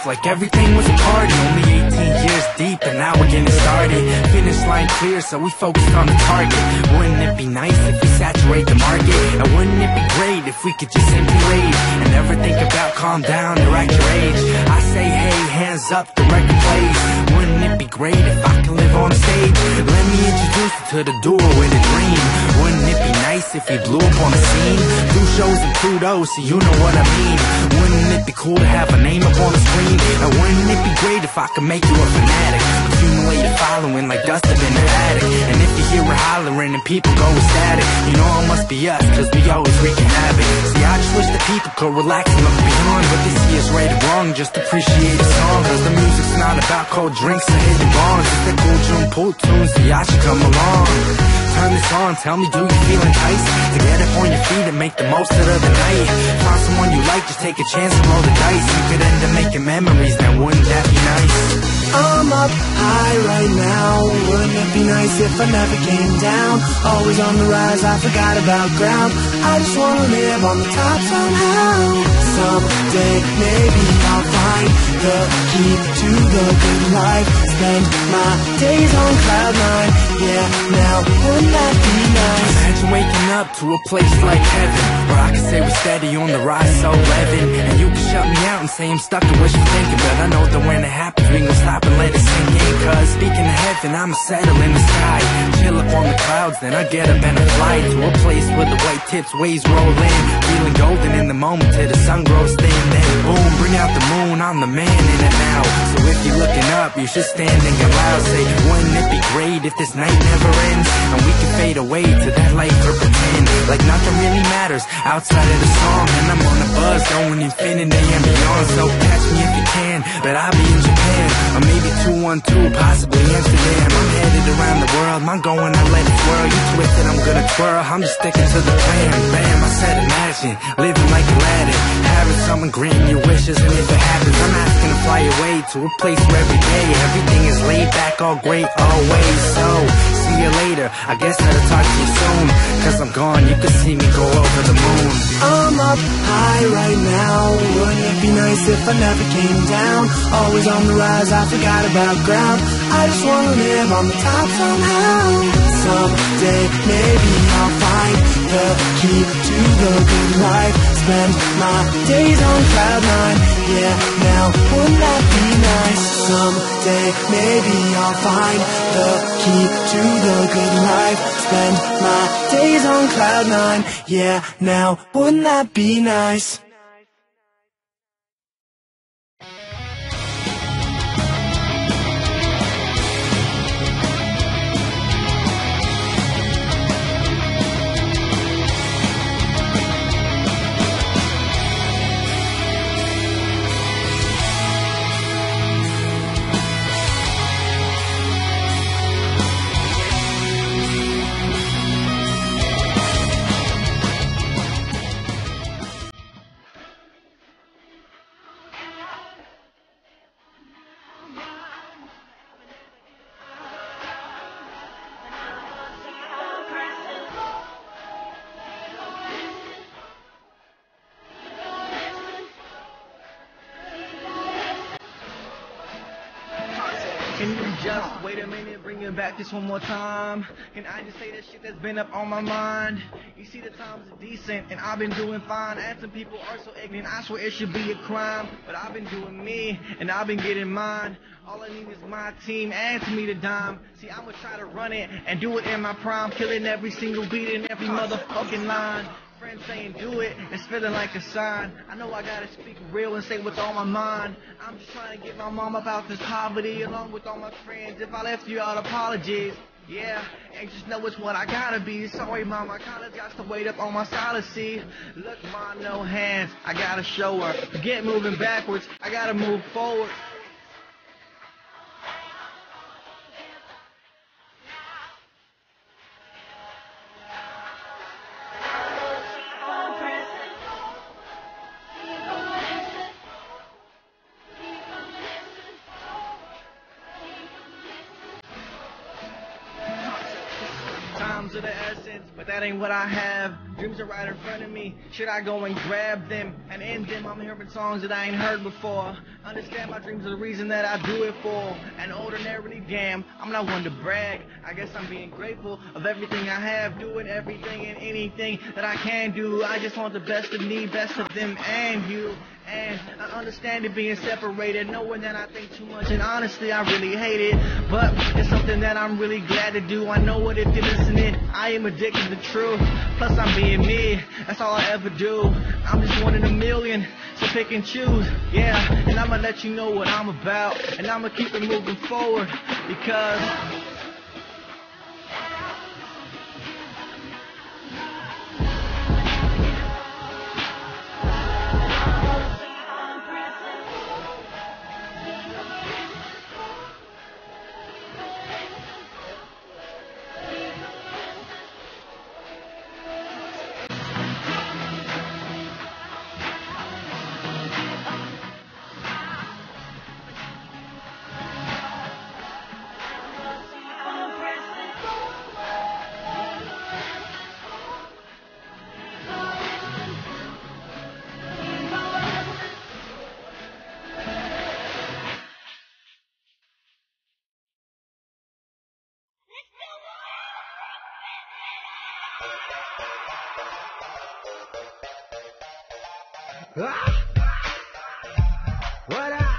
like everything was a party. Only 18 years deep and now we're getting started. Finish line clear, so we focused on the target. Wouldn't it be nice if we saturate the market? And wouldn't it be great if we could just simply rage and never think about calm down or act your age? I say hey, hands up, the record plays. Wouldn't it be great if I can live on stage? Let me introduce you to the duo with a dream. Wouldn't it be nice if we blew up on the scene? Do shows in Pluto, so you know what I mean. Wouldn't it be cool to have a name up on the screen? And wouldn't it be great if I could make you a fanatic? Accumulate a following like dust up in the attic. And if you hear we're hollering and people go ecstatic, you know it must be us, cause we always wreaking havoc. See, I just wish that people could relax and look beyond what they see is right or wrong. Just appreciate the song, cause the music's not about cold drinks and hitting bombs. It's the cool June pool tunes, so y'all should come along. Turn this on, tell me, do you feel enticed to get up on your feet and make the most out of the night? Find someone you like, just take a chance and roll the dice. You could end up making memories, now wouldn't that be nice? I'm up high right now. Wouldn't it be nice if I never came down? Always on the rise, I forgot about ground. I just wanna live on the top somehow. Someday maybe I'll find the key to the good life. Spend my days on cloud nine. Yeah, now wouldn't that be nice? Imagine waking up to a place like heaven, where I can say we're steady on the rise, so living. And you can shut me out and say I'm stuck in wishful thinking, but I know that when it happens we gon' stop and let it sink in. Cause speaking of heaven, I'ma settle in the sky, chill up on the clouds, then I get up and I fly to a place where the white tips waves roll in, feeling golden in the moment till the sun grows thin. Then boom, bring out the moon, I'm the man in it now. So if you're looking up, you should stand and get loud. Say, wouldn't it be great if this night never ends, and we can fade away to that light or pretend like nothing really matters outside of the song. And I'm on a buzz going infinity and beyond, so catch me if you can, but I'll be in Japan, or maybe 212, possibly Amsterdam. I'm headed around the world, I'm going, I let it swirl. You twist it, I'm gonna twirl, I'm just sticking to the plan. Bam, I said imagine, living like Aladdin, having someone grant your wishes, and if it happens, I'm asking to fly away to a place where every day everything is laid back, all great, always. So, see you later, I guess I'll talk to you soon, cause I'm gone, you can see me go over the moon. I'm up high right now. Wouldn't it be nice if I never came down? Always on the rise, I forgot about ground. I just wanna live on the top somehow. Someday maybe I'll find the key to the good life. Spend my days on cloud nine. Yeah, now wouldn't that be nice? Someday maybe I'll find the key to the good life. Spend my days on cloud nine. Yeah, now wouldn't that be nice? Can you just wait a minute, bring it back just one more time? Can I just say that shit that's been up on my mind? You see the times are decent and I've been doing fine, and some people are so ignorant, I swear it should be a crime. But I've been doing me and I've been getting mine. All I need is my team and to me the dime. See, I'ma try to run it and do it in my prime, killing every single beat and every motherfucking line. Friends saying do it, it's feeling like a sign. I know I gotta speak real and say what's on my mind. I'm just trying to get my mom about this poverty, along with all my friends. If I left you out, apologies. Yeah, and just know it's what I gotta be. Sorry, mom, I kinda got to wait up on my side. See, look, mom, no hands, I gotta show her. Forget moving backwards, I gotta move forward. Dreams are the essence, but that ain't what I have. Dreams are right in front of me. Should I go and grab them and end them? I'm hearing songs that I ain't heard before. Understand my dreams are the reason that I do it for. And ordinarily, damn, I'm not one to brag. I guess I'm being grateful of everything I have, doing everything and anything that I can do. I just want the best of me, best of them and you. And I understand it being separated, knowing that I think too much, and honestly I really hate it. But it's something that I'm really glad to do. I know what it did, isn't it? I am addicted to truth. Plus I'm being me, that's all I ever do. I'm just one in a million, so pick and choose. Yeah, and I'ma let you know what I'm about, and I'ma keep it moving forward, because What up?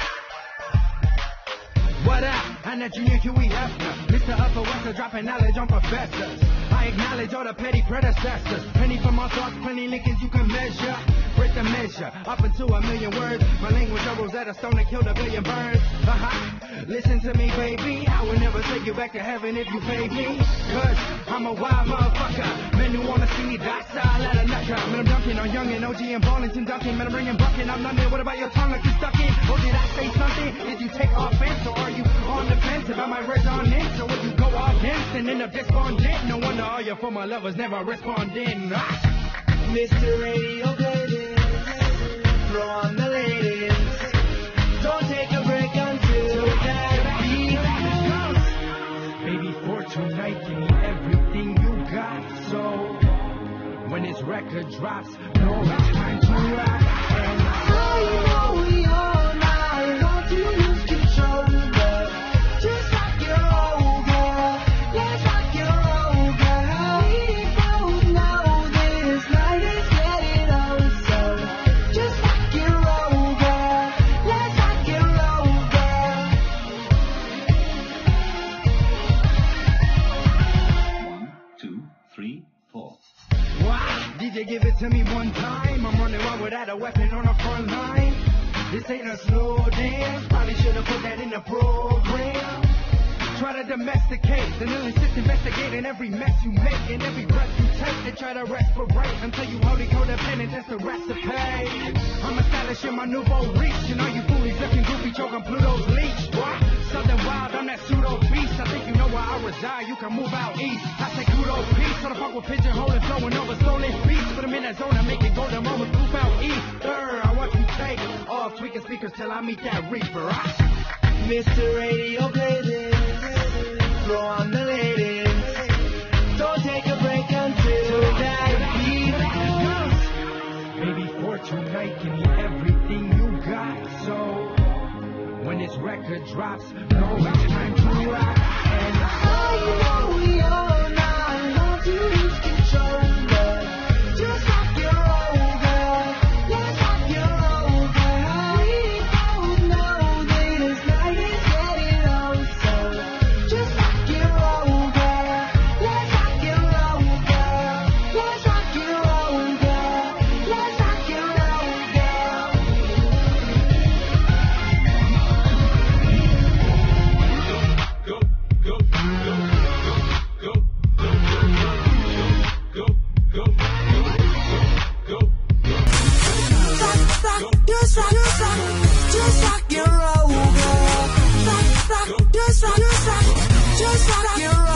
What up? I'm that junior QE Hefner, Mr. Upper Wester, dropping knowledge on professors. I acknowledge all the petty predecessors. Penny for my thoughts, plenty Lincolns you can measure. Break the measure, up into 1,000,000 words. My language are Rosetta Stone that killed 1,000,000,000 birds. Listen to me, baby. I will never take you back to heaven if you pay me. Cause I'm a wild motherfucker. Men who wanna see me die style at a nutcracker. Man, I'm dunking on Young and OG and Ballington Duncan. Man, I'm ringing bucking. I'm London. What about your tongue like you stuck in? Or did I say something? Did you take offense? Or are you on the fence about my resonance? Or will you go against and end up despondent? No wonder all your former lovers never responding. Mr. Radio Glidden, throw on the latest. Don't take a break until that beat goes. Baby, for tonight, give me everything you got. So, when this record drops, no, it's time to rock. And I know we all night want to lose control, but just like your old girl, let's rock your old girl. We both know this night is getting old, so just like your old girl, let's rock your old girl. 1, 2, 3, 4. wow, DJ, give it to me one time. I'm running around without a weapon on the front line. This ain't a slow dance. Probably should have put that in the program. Try to domesticate, then insist investigating every mess you make and every breath you take. They try to respirate until you holy codependent. That's the recipe. I'm establishing my nouveau reach, and all you foolies looking goofy choking Pluto's leech. What? Southern wild, I'm that pseudo beast. I think you know where I reside. You can move out east. I say kudos, peace. So the fuck with pigeonhole and flowing over stolen beats. Put them in that zone and make it golden moments. Proof out east. I want you take off tweaking speakers till I meet that reaper. Mr. Radio Glidden, throw on the latest. Don't take a break until that beat goes. Baby, for tonight, give me everything you got. So, when this record drops, no, it's time to rock. And I know we all night want to lose control, but just like your old girl, let's rock your old girl. We both know this night is getting old, so just like your old girl, let's rock your old girl. Let's rock your old girl. Let's rock your old girl. Go, go, go, go, go, go, go, go, go, go, go. Just rock your old girl. Just rock your